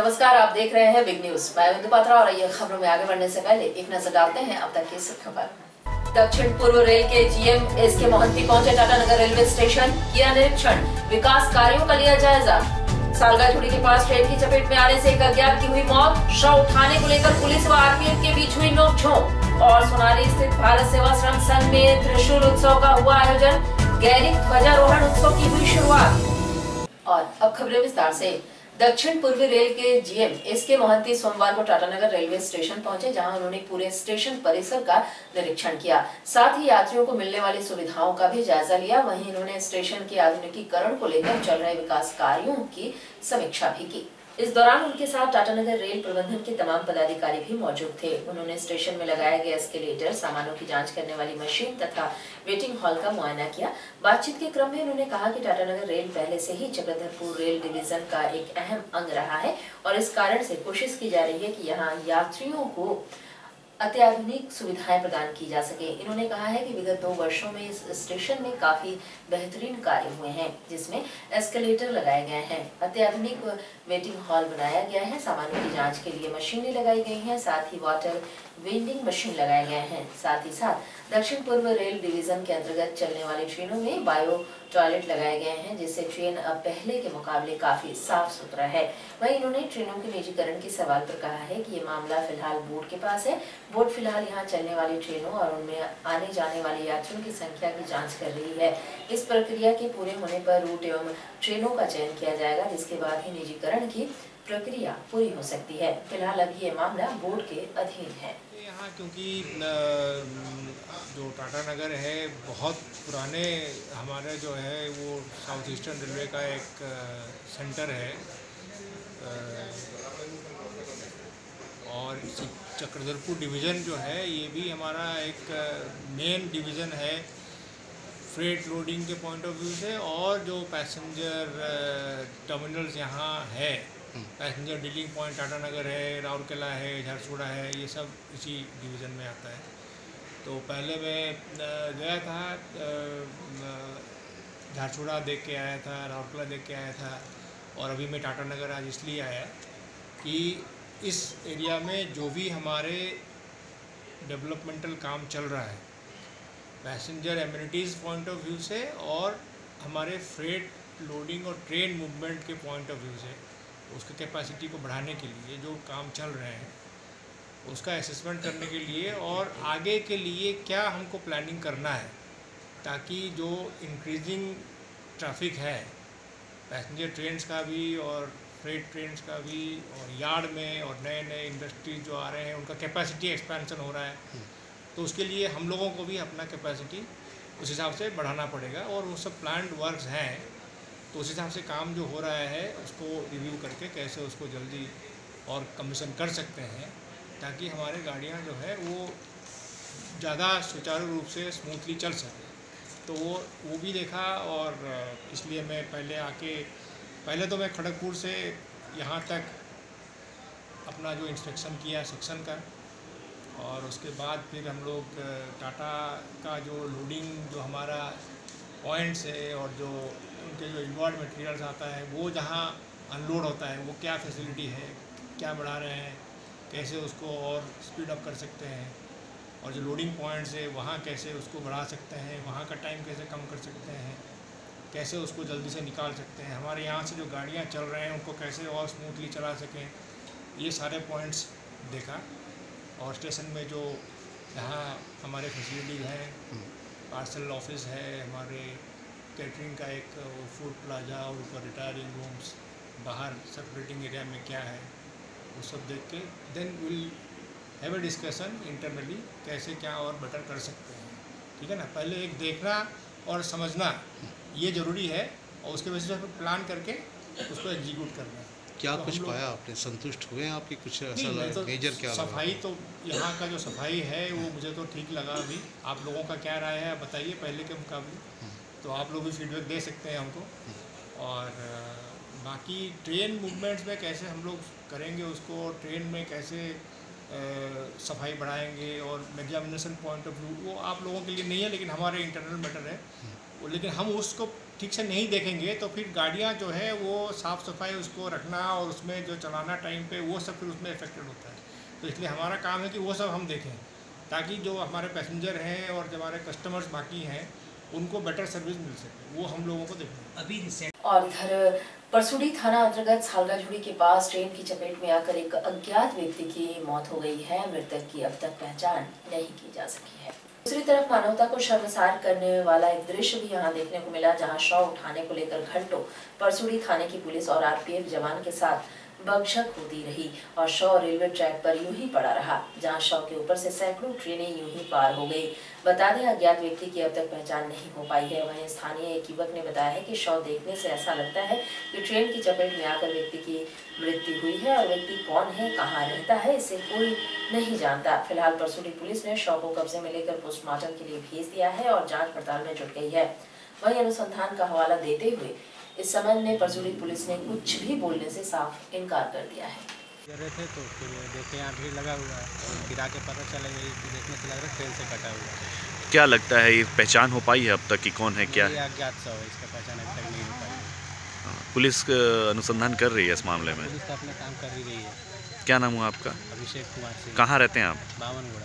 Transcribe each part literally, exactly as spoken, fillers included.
नमस्कार, आप देख रहे हैं बिग न्यूज। मैं बिंदु पात्रा और ये खबरों में आगे बढ़ने से पहले एक नजर डालते हैं अब तक की सुर्खियों पर। दक्षिण पूर्व रेल के जीएम एस के मोहंती पहुंचे टाटानगर रेलवे स्टेशन, किया निरीक्षण, विकास कार्यों का लिया जायजा। सालगाछुड़ी के पास ट्रेन की चपेट में आने से एक अज्ञात की हुई मौत, शव उठाने को लेकर पुलिस व आरपीएफ के बीच हुई नोकझोंक। और सोनाली स्थित भारत सेवा श्रम संघ में त्रिशूल उत्सव का हुआ आयोजन, गैरिक ध्वजारोहण उत्सव की हुई शुरुआत। और अब खबरें विस्तार से। दक्षिण पूर्वी रेल के जीएम एस के मोहंती सोमवार को टाटानगर रेलवे स्टेशन पहुंचे, जहां उन्होंने पूरे स्टेशन परिसर का निरीक्षण किया। साथ ही यात्रियों को मिलने वाली सुविधाओं का भी जायजा लिया। वहीं उन्होंने स्टेशन के आधुनिकीकरण को लेकर चल रहे विकास कार्यों की समीक्षा भी की। इस दौरान उनके साथ टाटानगर रेल प्रबंधन के तमाम पदाधिकारी भी मौजूद थे। उन्होंने स्टेशन में लगाए गए एस्केलेटर, सामानों की जांच करने वाली मशीन तथा वेटिंग हॉल का मुआयना किया। बातचीत के क्रम में उन्होंने कहा कि टाटानगर रेल पहले से ही चक्रधरपुर रेल डिवीजन का एक अहम अंग रहा है और इस कारण से कोशिश की जा रही है कि यहाँ यात्रियों को अत्याधुनिक सुविधाएं प्रदान की जा सके। इन्होंने कहा है कि विगत दो वर्षों में इस स्टेशन में काफी बेहतरीन कार्य हुए हैं, जिसमें एस्केलेटर लगाए गए हैं, अत्याधुनिक वेटिंग हॉल बनाया गया है, सामानों की जांच के लिए मशीनें लगाई गई हैं, साथ ही वाटर वेंडिंग मशीन लगाए गए हैं। साथ ही साथ दक्षिण पूर्व रेल डिवीजन के अंतर्गत चलने वाली ट्रेनों में बायो टॉयलेट लगाए गए हैं, जिससे ट्रेन अब पहले के मुकाबले काफी साफ सुथरा है। वहीं इन्होंने ट्रेनों के निजीकरण के सवाल पर कहा है कि ये मामला फिलहाल बोर्ड के पास है। बोर्ड फिलहाल यहाँ चलने वाली ट्रेनों और उनमें आने जाने वाले यात्रियों की संख्या की जांच कर रही है। इस प्रक्रिया के पूरे होने पर रूट एवं ट्रेनों का चयन किया जाएगा, जिसके बाद ही निजीकरण की प्रक्रिया पूरी हो सकती है। फिलहाल अभी ये मामला बोर्ड के अधीन है। यहाँ क्योंकि जो टाटानगर है बहुत पुराने हमारे जो है वो साउथ ईस्टर्न रेलवे का एक सेंटर है और चक्रधरपुर डिवीज़न जो है ये भी हमारा एक मेन डिवीज़न है फ्रेट लोडिंग के पॉइंट ऑफ व्यू से। और जो पैसेंजर टर्मिनल्स यहाँ है, पैसेंजर डीलिंग पॉइंट टाटानगर है, राउरकेला है, झारसुगुड़ा है, ये सब इसी डिवीज़न में आता है। तो पहले मैं गया था, झारसुगुड़ा देख के आया था, राउरकेला देख के आया था, और अभी मैं टाटानगर आज इसलिए आया कि इस एरिया में जो भी हमारे डेवलपमेंटल काम चल रहा है passenger amenities point of view से और हमारे फ्रेट लोडिंग और ट्रेन मूवमेंट के पॉइंट ऑफ व्यू से उसके कैपेसिटी को बढ़ाने के लिए जो काम चल रहे हैं उसका असेसमेंट करने के लिए और आगे के लिए क्या हमको प्लानिंग करना है, ताकि जो इंक्रीजिंग ट्रैफिक है पैसेंजर ट्रेन्स का भी और फ्रेट ट्रेन्स का भी और यार्ड में और नए नए इंडस्ट्रीज जो आ रहे हैं उनका कैपेसिटी एक्सपेंशन हो रहा है, तो उसके लिए हम लोगों को भी अपना कैपेसिटी उस हिसाब से बढ़ाना पड़ेगा। और वो सब प्लान्ड वर्क्स हैं, तो उस हिसाब से काम जो हो रहा है उसको रिव्यू करके कैसे उसको जल्दी और कमीशन कर सकते हैं, ताकि हमारे गाड़ियाँ जो है वो ज़्यादा सुचारू रूप से स्मूथली चल सके। तो वो वो भी देखा और इसलिए मैं पहले आके पहले तो मैं खड़गपुर से यहाँ तक अपना जो इंस्पेक्शन किया सेक्शन का, और उसके बाद फिर हम लोग टाटा का जो लोडिंग जो हमारा पॉइंट्स है और जो उनके जो इन्वॉल्व मटेरियल्स आता है वो जहाँ अनलोड होता है वो क्या फैसिलिटी है, क्या बढ़ा रहे हैं, कैसे उसको और स्पीड अप कर सकते हैं, और जो लोडिंग पॉइंट्स है वहाँ कैसे उसको बढ़ा सकते हैं, वहाँ का टाइम कैसे कम कर सकते हैं, कैसे उसको जल्दी से निकाल सकते हैं, हमारे यहाँ से जो गाड़ियाँ चल रहे हैं उनको कैसे और स्मूथली चला सकें, ये सारे पॉइंट्स देखा। और स्टेशन में जो यहाँ हमारे फैसिलिटीज़ हैं, पार्सल ऑफिस है, हमारे कैटरिंग का एक फूड प्लाजा और ऊपर रिटायरिंग रूम्स, बाहर सेपरेटिंग एरिया में क्या है वो सब देख के then will have a discussion internally कैसे क्या और बेटर कर सकते हैं। ठीक है ना, पहले एक देखना और समझना ये ज़रूरी है और उसके बेसिस पर प्लान करके उसको एग्जीक्यूट करना। क्या तो कुछ पाया आपने, संतुष्ट हुए आपकी कुछ ऐसा तो मेजर क्या सफाई तो यहाँ का जो सफाई है वो मुझे तो ठीक लगा। अभी आप लोगों का क्या राय है बताइए पहले के मुकाबले, तो आप लोग भी फीडबैक दे सकते हैं हमको। और बाकी ट्रेन मूवमेंट्स में कैसे हम लोग करेंगे उसको, ट्रेन में कैसे सफाई बढ़ाएंगे और एग्जामिनेशन पॉइंट ऑफ व्यू वो आप लोगों के लिए नहीं है, लेकिन हमारे इंटरनल मैटर है वो, लेकिन हम उसको ठीक से नहीं देखेंगे तो फिर गाड़ियाँ जो है वो साफ़ सफाई उसको रखना और उसमें जो चलाना टाइम पे वो सब फिर उसमें इफेक्टेड होता है। तो इसलिए हमारा काम है कि वो सब हम देखें ताकि जो हमारे पैसेंजर हैं और जो हमारे कस्टमर्स बाकी हैं उनको बेटर सर्विस मिल सके, वो हम लोगों को देखें। अभी और इधर परसुड़ी थाना अंतर्गत सालगाझुड़ी के पास ट्रेन की चपेट में आकर एक अज्ञात व्यक्ति की मौत हो गई है। मृतक की अब तक पहचान नहीं की जा सकी है। दूसरी तरफ मानवता को शर्मसार करने वाला एक दृश्य भी यहाँ देखने को मिला, जहाँ शव उठाने को लेकर घंटों परसुड़ी थाने की पुलिस और आरपीएफ जवान के साथ बकझक होती रही और शव रेलवे ट्रैक पर यूं ही पड़ा रहा, जहां शव के ऊपर से सैकड़ों ट्रेनें यूं ही पार हो गई। बता दें अज्ञात व्यक्ति की अब तक पहचान नहीं हो पाई है। वहीं स्थानीय एक युवक ने बताया है कि शव देखने से ऐसा लगता है कि ट्रेन की चपेट में आकर व्यक्ति की मृत्यु हुई है और व्यक्ति कौन है, कहाँ रहता है, इसे कोई नहीं जानता। फिलहाल परसुड़ी पुलिस ने शव को कब्जे में लेकर पोस्टमार्टम के लिए भेज दिया है और जाँच पड़ताल में जुट गई है। वहीं अनुसंधान का हवाला देते हुए इस संबंध में परसुड़ी पुलिस ने कुछ भी बोलने से साफ इनकार कर दिया है। रहे थे तो फिर देखे यहाँ भीड़ लगा हुआ है, फिर आके पता चला यही देखने से लग रहा है ट्रेन से कटा हुआ है। क्या लगता है ये पहचान हो पाई है अब तक कि कौन है क्या है? अज्ञात शव है, इसका पहचान अभी तक नहीं हो पाई। पुलिस अनुसंधान कर रही है इस मामले में? पुलिस तो अपना काम कर ही रही है। क्या नाम हुआ आपका? अभिषेक कुमार सिंह। कहाँ रहते हैं आप? बावनगुड़ा।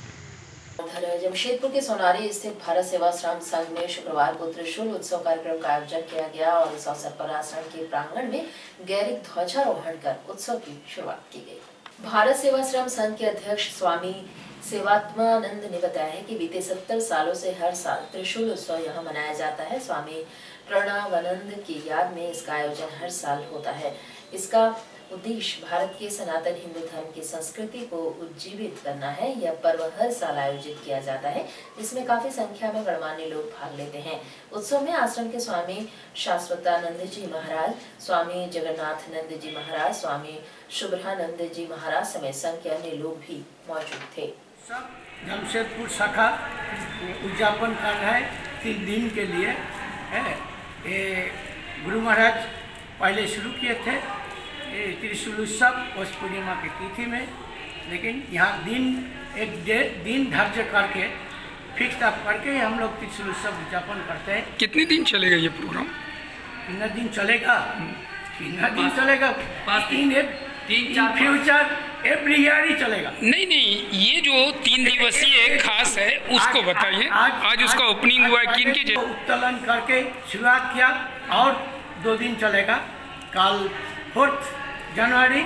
उधर जमशेदपुर के सोनारी स्थित भारत सेवाश्रम संघ में शुक्रवार को त्रिशूल उत्सव कार्यक्रम का आयोजन किया गया और इस अवसर पर आश्रम के प्रांगण में गैरिक ध्वजारोहण कर उत्सव की शुरुआत की गई। भारत सेवाश्रम संघ के अध्यक्ष स्वामी सेवात्मानंद ने बताया है कि बीते सत्तर सालों से हर साल त्रिशूल उत्सव यहाँ मनाया जाता है। स्वामी प्रणवानंद की याद में इसका आयोजन हर साल होता है। इसका उद्देश्य भारत के सनातन हिंदू धर्म की संस्कृति को उज्जीवित करना है। यह पर्व हर साल आयोजित किया जाता है, जिसमें काफी संख्या में गणमान्य लोग भाग लेते हैं। उत्सव में आश्रम के स्वामी शाश्वतानंद जी महाराज, स्वामी जगन्नाथानंद जी महाराज, स्वामी शुभ्रानंद जी महाराज समेत संघ के अन्य लोग भी मौजूद थे। जमशेदपुर शाखा उद्यापन कर रहा है तीन दिन के लिए है। ये गुरु महाराज पहले शुरू किए थे त्रिशूल उत्सव पौष पूर्णिमा की तिथि में, लेकिन यहाँ दिन एक डेढ़ दिन धार्य करके फिक्स अप करके हम लोग त्रिशूल उत्सव उद्यापन करते हैं। कितने दिन चलेगा ये प्रोग्राम? कितना दिन चलेगा? कितना दिन चलेगा? तीन तीन फ्यूचर एवरी ईयर ही चलेगा। नहीं नहीं, ये जो तीन दिवसीय खास है उसको बताइए। आज, आज उसका ओपनिंग हुआ है किन के? उत्तोलन करके शुरुआत किया और दो दिन चलेगा। कल फोर्थ जनवरी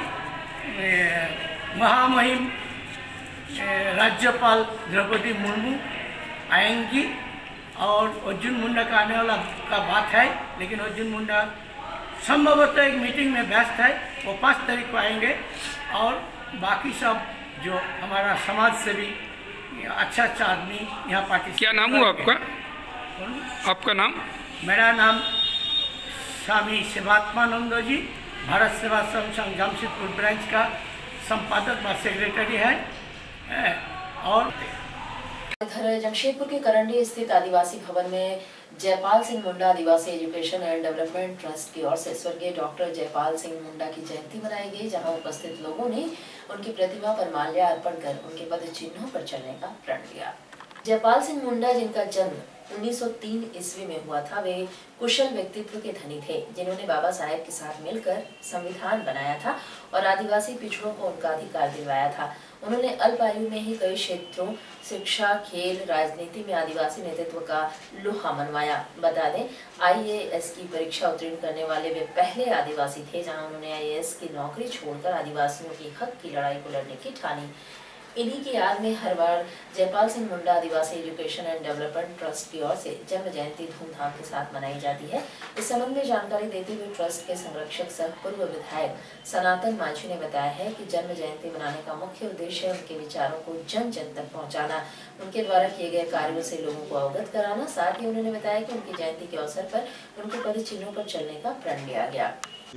महामहिम राज्यपाल द्रौपदी मुर्मू आएंगी और अर्जुन मुंडा का आने वाला का बात है, लेकिन अर्जुन मुंडा संभवतः एक मीटिंग में व्यस्त है। वो पाँच तारीख को आएंगे और बाकी सब जो हमारा समाज से भी अच्छा अच्छा आदमी यहाँ पार्टिसिपेट। क्या नाम हुआ आपका? आपका नाम? मेरा नाम स्वामी सेवात्मानंद जी, भारत सेवाश्रम संघ जमशेदपुर ब्रांच का संपादक व सेक्रेटरी है। और इधर जमशेदपुर के करंडी स्थित आदिवासी भवन में जयपाल सिंह मुंडा आदिवासी एजुकेशन एंड डेवलपमेंट ट्रस्ट की ओर से स्वर्गीय डॉक्टर जयपाल सिंह मुंडा की जयंती मनाई गई, जहां उपस्थित लोगों ने उनकी प्रतिमा पर माल्या अर्पण कर उनके पद चिन्हों पर चलने का प्रण लिया। जयपाल सिंह मुंडा, जिनका जन्म उन्नीस सौ तीन ईस्वी में हुआ था, वे कुशल व्यक्तित्व के धनी थे, जिन्होंने बाबा साहेब के साथ मिलकर संविधान बनाया था और आदिवासी पिछड़ों को उनका अधिकार दिलवाया था। उन्होंने अल्प आयु में ही कई क्षेत्रों शिक्षा, खेल, राजनीति में आदिवासी नेतृत्व का लोहा मनवाया। बता दें, आई ए एस की परीक्षा उत्तीर्ण करने वाले वे पहले आदिवासी थे, जहां उन्होंने आई ए एस की नौकरी छोड़कर आदिवासियों की हक की लड़ाई को लड़ने की ठानी। इन्हीं की याद में हर बार जयपाल सिंह मुंडा आदिवासी एजुकेशन एंड डेवलपमेंट ट्रस्ट की ओर से जन्म जयंती धूमधाम के साथ मनाई जाती है। इस संबंध में जानकारी देते हुए ट्रस्ट के संरक्षक सह पूर्व विधायक सनातन मांझी ने बताया है कि जन्म जयंती मनाने का मुख्य उद्देश्य है उनके विचारों को जन जन तक पहुँचाना, उनके द्वारा किए गए कार्यों से लोगों को अवगत कराना। साथ ही उन्होंने बताया कि उनकी जयंती के अवसर पर उनके पद चिन्हों पर चलने का प्रण लिया गया।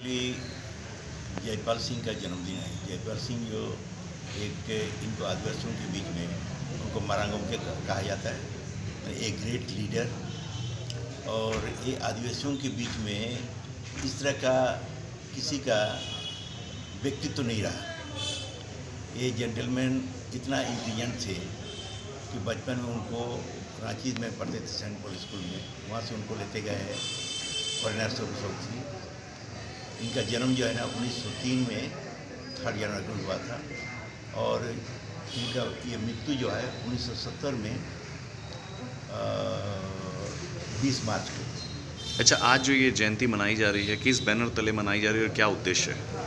जयपाल सिंह का जन्मदिन है। जयपाल सिंह जो एक इनको आदिवासियों के बीच में उनको मारांगम के कहा जाता है, एक ग्रेट लीडर, और ये आदिवासियों के बीच में इस तरह का किसी का व्यक्तित्व तो नहीं रहा। ये जेंटलमैन इतना इंटेलिजेंट थे कि बचपन में उनको रांची में पढ़ते थे सेंट पॉल स्कूल में, वहाँ से उनको लेते गए हैं परिणय चौधरी। इनका जन्म जो है ना उन्नीस सौ तीन में थर्ड जनवरी को हुआ था और इनका ये मृत्यु जो है उन्नीस सौ सत्तर में बीस मार्च को। अच्छा, आज जो ये जयंती मनाई जा रही है किस बैनर तले मनाई जा रही है और क्या उद्देश्य है?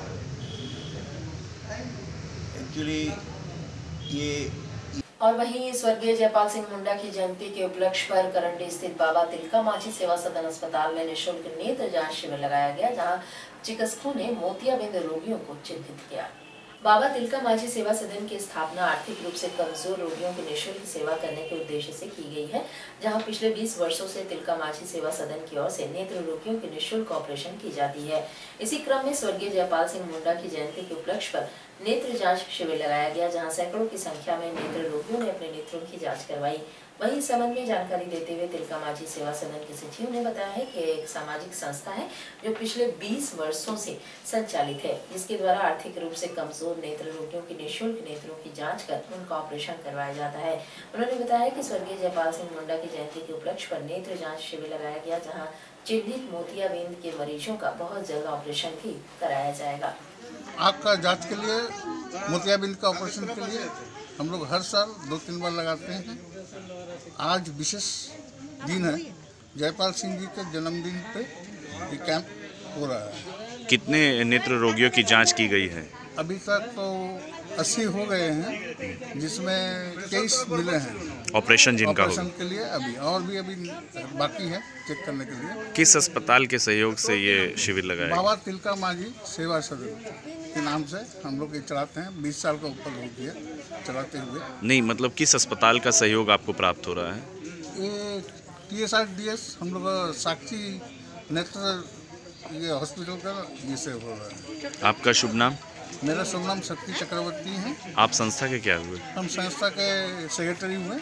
एक्चुअली ये और वहीं स्वर्गीय जयपाल सिंह मुंडा की जयंती के उपलक्ष्य पर करंडी स्थित बाबा तिलका मांझी सेवा सदन अस्पताल में निःशुल्क नेत्र जांच शिविर लगाया गया, जहां चिकित्सकों ने मोतियाबिंद रोगियों को चिन्हित किया। बाबा तिलका मांझी सेवा सदन की स्थापना आर्थिक रूप से कमजोर रोगियों की निःशुल्क सेवा करने के उद्देश्य से की गई है, जहां पिछले बीस वर्षों से तिलका मांझी सेवा सदन की ओर से नेत्र रोगियों की निःशुल्क ऑपरेशन की जाती है। इसी क्रम में स्वर्गीय जयपाल सिंह मुंडा की जयंती के उपलक्ष्य पर नेत्र जांच शिविर लगाया गया, जहां सैकड़ों की संख्या में नेत्र रोगियों ने अपने नेत्रों की जांच करवाई। वहीं इस संबंध में जानकारी देते हुए तिलका मांझी सेवा सदन के सचिव ने बताया है कि एक सामाजिक संस्था है जो पिछले बीस वर्षों से संचालित है, जिसके द्वारा आर्थिक रूप से कमजोर नेत्र रोगियों की निःशुल्क नेत्रों की जांच कर उनका ऑपरेशन करवाया जाता है। उन्होंने बताया कि स्वर्गीय जयपाल सिंह मुंडा की जयंती के उपलक्ष्य पर नेत्र जाँच शिविर लगाया गया, जहाँ चिन्हित मोतियाबिंद के मरीजों का बहुत जल्द ऑपरेशन भी कराया जाएगा। आँख का जांच के लिए, मोतियाबिंद का ऑपरेशन के लिए हम लोग हर साल दो तीन बार लगाते हैं। आज विशेष दिन है, जयपाल सिंह जी के जन्मदिन पे ये कैंप हो रहा है। कितने नेत्र रोगियों की जांच की गई है? अभी तक तो अस्सी हो गए हैं, जिसमें तेईस मिले हैं ऑपरेशन जिनका ऑपरेशन के लिए। अभी और भी अभी बाकी है चेक करने के लिए। किस अस्पताल के सहयोग से ये शिविर लगाया? बाबा तिलका मांझी सेवा सदन के नाम से हम लोग ये चलाते हैं। बीस साल का ऊपर हो गया चलाते हुए। नहीं, मतलब किस अस्पताल का सहयोग आपको प्राप्त हो रहा है? ये T S R D S हम लोग साक्षी नेत्र ये हॉस्पिटल का ये से हो रहा है। आपका शुभ नाम? मेरा शुभ नाम शक्ति चक्रवर्ती है। आप संस्था के क्या हुए? हम संस्था के सेक्रेटरी हुए।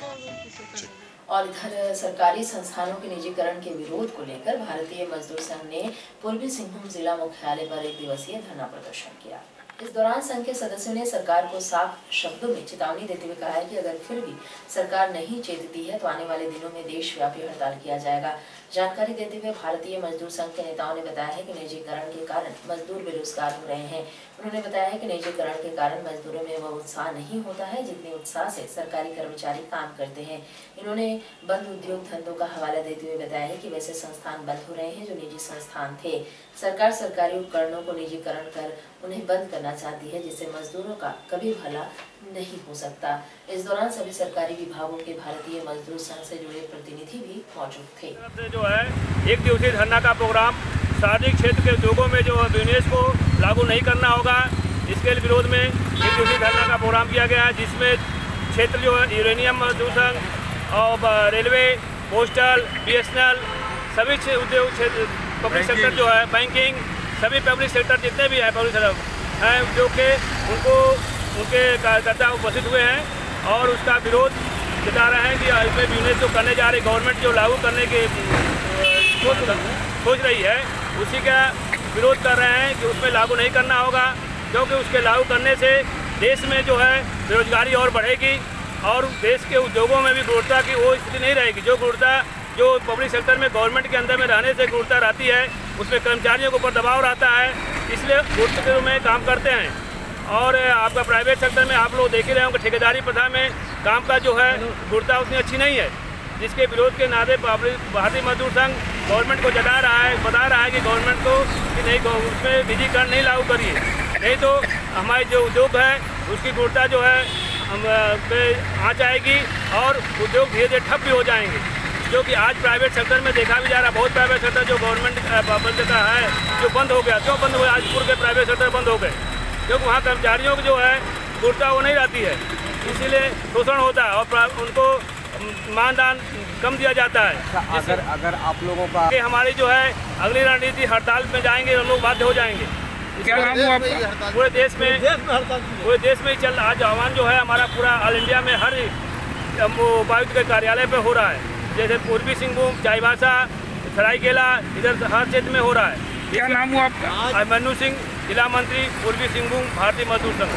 और इधर सरकारी संस्थानों के निजीकरण के विरोध को लेकर भारतीय मजदूर संघ ने पूर्वी सिंहभूम जिला मुख्यालय पर एक दिवसीय धरना प्रदर्शन किया। इस दौरान संघ के सदस्यों ने सरकार को साफ शब्दों में चेतावनी देते हुए कहा है कि अगर फिर भी सरकार नहीं चेतती है तो आने वाले दिनों में देशव्यापी हड़ताल किया जाएगा। जानकारी देते हुए भारतीय मजदूर संघ के नेताओं ने बताया है कि निजीकरण के कारण मजदूर बेरोजगार हो रहे हैं। उन्होंने बताया है कि निजीकरण के कारण मजदूरों में वह उत्साह नहीं होता है जितने उत्साह से सरकारी कर्मचारी काम करते हैं। इन्होंने बंद उद्योग धंधों का हवाला देते हुए बताया है कि वैसे संस्थान बंद हो रहे हैं जो निजी संस्थान थे। सरकार सरकारी उपकरणों को निजीकरण कर उन्हें बंद करना चाहती है, जिससे मजदूरों का कभी भला नहीं हो सकता। इस दौरान सभी सरकारी विभागों के भारतीय मजदूर संघ से जुड़े प्रतिनिधि भी मौजूद थे। जो है एक दिवसीय धरना का प्रोग्राम सार्वजनिक क्षेत्र के उद्योगों में जो बिजनेस को लागू नहीं करना होगा, इसके विरोध में एक दिवसीय धरना का प्रोग्राम किया गया है, जिसमें क्षेत्र जो है यूरेनियम मजदूर संघ और railway, postal, B S N L सभी उद्योग क्षेत्र, पब्लिक सेक्टर जो है, बैंकिंग, सभी पब्लिक सेक्टर जितने भी हैं पब्लिक सेक्टर हैं उद्योग के, उनको उनके कार्यकर्ता उपस्थित हुए हैं और उसका विरोध जता रहे हैं कि इसमें बिजनेस जो करने जा रही गवर्नमेंट जो लागू करने की सोच रही है उसी का विरोध कर रहे हैं कि उसमें लागू नहीं करना होगा, क्योंकि उसके लागू करने से देश में जो है बेरोजगारी और बढ़ेगी और देश के उद्योगों में भी गुणवत्ता की वो स्थिति नहीं रहेगी। जो गुणवत्ता जो पब्लिक सेक्टर में गवर्नमेंट के अंदर में रहने से गुणवत्ता रहती है, उसमें कर्मचारियों के ऊपर दबाव रहता है, इसलिए गुणवत्ता में काम करते हैं। और आपका प्राइवेट सेक्टर में आप लोग देख ही रहे होंगे ठेकेदारी प्रथा में काम का जो है गुणवत्ता उतनी अच्छी नहीं है, जिसके विरोध के नाते भारतीय मजदूर संघ गवर्नमेंट को जता रहा है, बता रहा है कि गवर्नमेंट को कि नहीं उसमें निजीकरण नहीं लागू करिए, नहीं तो हमारे जो उद्योग है उसकी गुणवत्ता जो है हम पे आ जाएगी और उद्योग धीरे धीरे ठप भी हो जाएंगे। जो कि आज प्राइवेट सेक्टर में देखा भी जा रहा है, बहुत प्राइवेट सेक्टर जो गवर्नमेंट का है जो बंद हो गया। क्यों बंद हुआ? आज पूरे प्राइवेट सेक्टर बंद हो गए, क्योंकि वहाँ कर्मचारियों की जो है गुणवत्ता वो नहीं रहती है, इसीलिए शोषण होता है और उनको मानदान कम दिया जाता है। अगर अगर आप लोगों का कि हमारी जो है अगली रणनीति हड़ताल में जाएंगे, हम लोग बाध्य हो जाएंगे। क्या नाम हुआ आपका? पूरे देश में पूरे देश में चल आज आह्वान जो है हमारा पूरा ऑल इंडिया में हर उपायुक्त के कार्यालय पे हो रहा है, जैसे पूर्वी सिंहभूम, चाईबासा, सरायकेला, इधर हर क्षेत्र में हो रहा है। क्या नाम हुआ आपका? मन्नू सिंह, जिला मंत्री, पूर्वी सिंहभूम, भारतीय मजदूर संघ।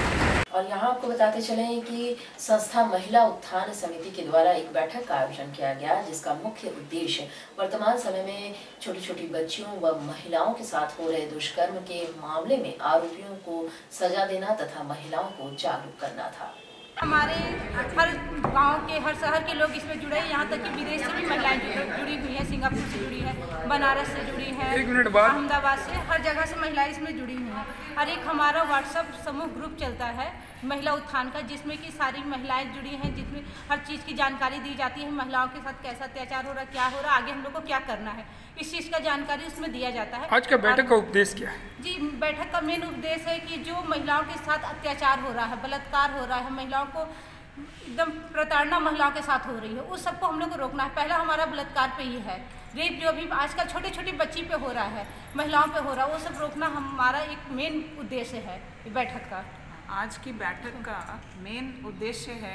और यहाँ आपको बताते चलें कि संस्था महिला उत्थान समिति के द्वारा एक बैठक का आयोजन किया गया, जिसका मुख्य उद्देश्य वर्तमान समय में छोटी छोटी बच्चियों व महिलाओं के साथ हो रहे दुष्कर्म के मामले में आरोपियों को सजा देना तथा महिलाओं को जागरूक करना था। हमारे हर गांव के, हर शहर के लोग इसमें जुड़े हैं, यहाँ तक कि विदेश से भी महिलाएं जुड़ी हुई हैं, सिंगापुर से जुड़ी है, बनारस से जुड़ी है, अहमदाबाद से, हर जगह से महिलाएं इसमें जुड़ी हुई हैं। और एक हमारा व्हाट्सएप समूह ग्रुप चलता है महिला उत्थान का, जिसमें कि सारी महिलाएं जुड़ी हैं, जिसमें हर चीज़ की जानकारी दी जाती है, महिलाओं के साथ कैसा अत्याचार हो रहा है, क्या हो रहा है, आगे हम लोग को क्या करना है, इस चीज़ का जानकारी उसमें दिया जाता है। आज का बैठक का उद्देश्य क्या है? जी, बैठक का मेन उद्देश्य है कि जो महिलाओं के साथ अत्याचार हो रहा है, बलात्कार हो रहा है, महिलाओं को एकदम प्रताड़ना महिलाओं के साथ हो रही है, उस सबको हम लोग को रोकना है। पहला हमारा बलात्कार पे ही है, रेप जो अभी आजकल छोटी छोटी बच्ची पे हो रहा है, महिलाओं पे हो रहा है, वो सब रोकना हमारा एक मेन उद्देश्य है बैठक का। आज की बैठक का मेन उद्देश्य है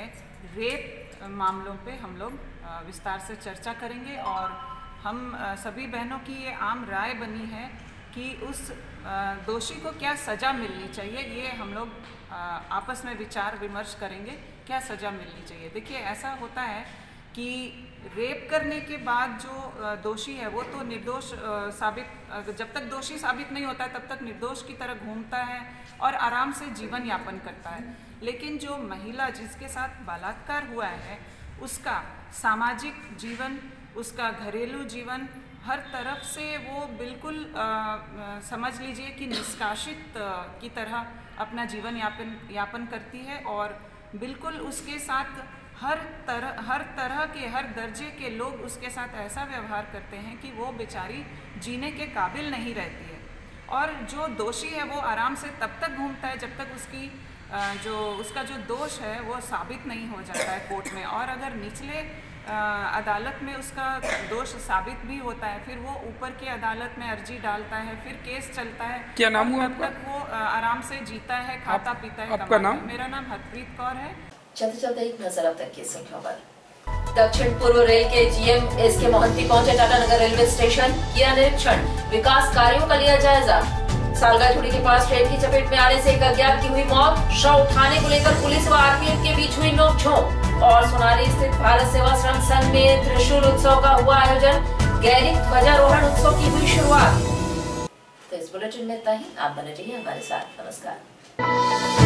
रेप मामलों पे हम लोग विस्तार से चर्चा करेंगे और हम सभी बहनों की ये आम राय बनी है कि उस दोषी को क्या सज़ा मिलनी चाहिए, ये हम लोग आपस में विचार विमर्श करेंगे, क्या सज़ा मिलनी चाहिए। देखिए, ऐसा होता है कि रेप करने के बाद जो दोषी है वो तो निर्दोष साबित, जब तक दोषी साबित नहीं होता है तब तक निर्दोष की तरह घूमता है और आराम से जीवन यापन करता है। लेकिन जो महिला जिसके साथ बलात्कार हुआ है उसका सामाजिक जीवन, उसका घरेलू जीवन, हर तरफ से वो बिल्कुल आ, आ, समझ लीजिए कि निष्कासित की तरह अपना जीवन यापन यापन करती है और बिल्कुल उसके साथ हर तरह हर तरह के हर दर्जे के लोग उसके साथ ऐसा व्यवहार करते हैं कि वो बेचारी जीने के काबिल नहीं रहती है। और जो दोषी है वो आराम से तब तक घूमता है जब तक उसकी जो उसका जो दोष है वो साबित नहीं हो जाता है कोर्ट में, और अगर निचले अदालत में उसका दोष साबित भी होता है फिर वो ऊपर की अदालत में अर्जी डालता है, फिर केस चलता है। क्या नाम हुआ आपका? तब तक वो आराम से जीता है, खाता आप, पीता है। आपका नाम? मेरा नाम हरप्रीत कौर है। चलते चलते एक नजर अब तक की सुर्खियों पर। दक्षिण पूर्व रेल के जीएम एस के मोहंती पहुंचे टाटानगर रेलवे स्टेशन, किया निरीक्षण, विकास कार्यों का लिया जायजा। सालगाछुड़ी के पास ट्रेन की चपेट में आने से एक अज्ञात की हुई मौत, शव उठाने को लेकर पुलिस व आरपीएफ के बीच हुई नोकझोंक। और सोनारी स्थित भारत सेवा श्रम संघ में त्रिशूल उत्सव का हुआ आयोजन, गैरिक ध्वजारोहण उत्सव की हुई शुरुआत। तो इस बुलेटिन में इतना ही, आप बने रहिए हमारे साथ। नमस्कार।